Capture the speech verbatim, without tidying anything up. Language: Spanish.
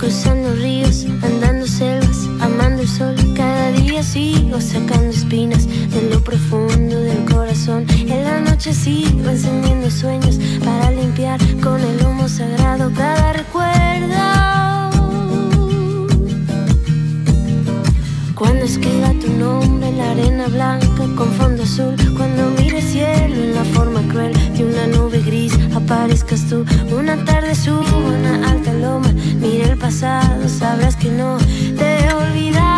cruzando ríos, andando selvas, amando el sol. Cada día sigo sacando espinas de lo profundo del corazón. En la noche sigo encendiendo sueños para limpiar con el humo sagrado cada recuerdo. Cuando escriba tu nombre en la arena blanca con fondo azul, cuando mire el cielo en la forma cruel de una nube gris, aparezcas tú. Una tarde subo una alta loma, mire el pasado, sabrás que no te he olvidado.